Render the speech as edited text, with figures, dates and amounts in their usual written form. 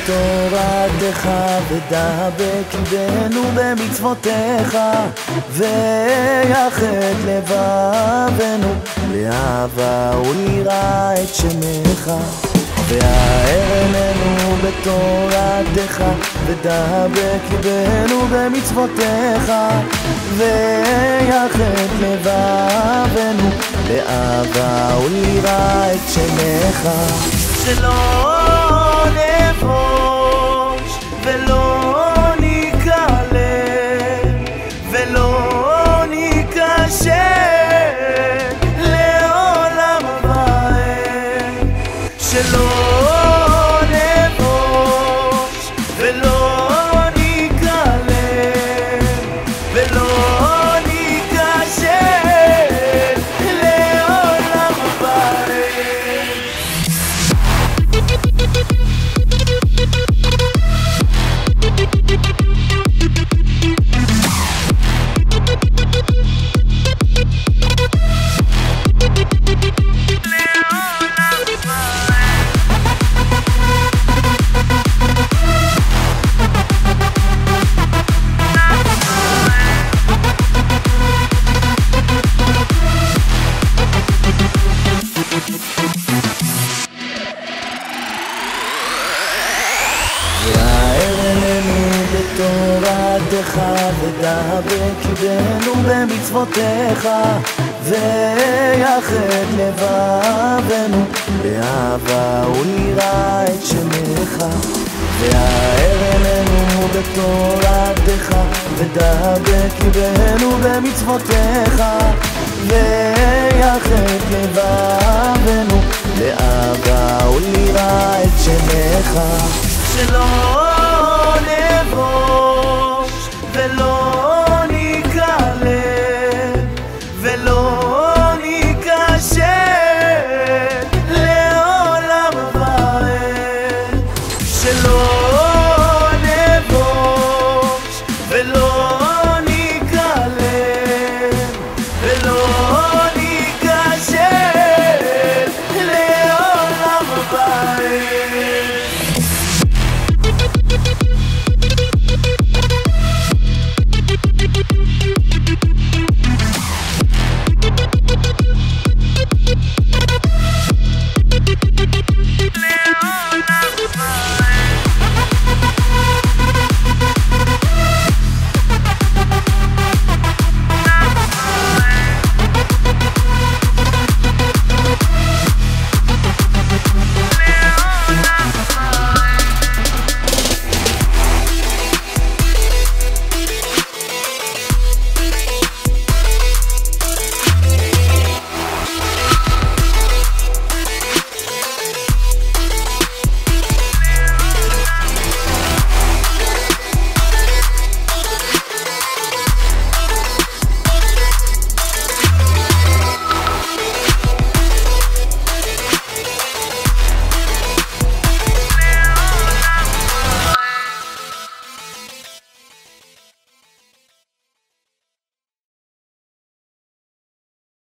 בתורתך ודבק ליבנו במצוותיך ויחד לבבנו לאהבה וליראה את שמך והאר עינינו בתורתך ודבק ליבנו במצוותיך ויחד לבבנו לאהבה וליראה את שמך שלא נבוש ולא נקלל ולא נקשר לעולם ועד שלא נבוש ולא נקלל ולא נקשר לעולם ועד בתורתך ודבק ליבנו במצוותיך ויחד לבבנו באהבה וליראה את שמך והאר עינינו בתורתך ודבק ליבנו במצוותיך ויחד לבבנו לאהבה וליראה את שמך שלא